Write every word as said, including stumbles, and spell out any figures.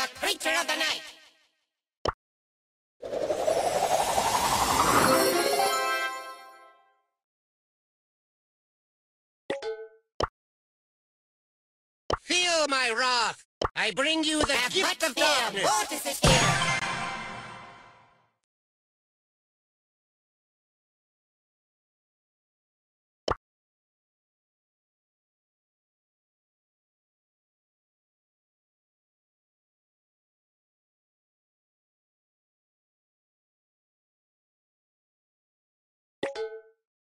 a creature of the night. Feel my wrath. I bring you the gift of darkness. Mortis is here.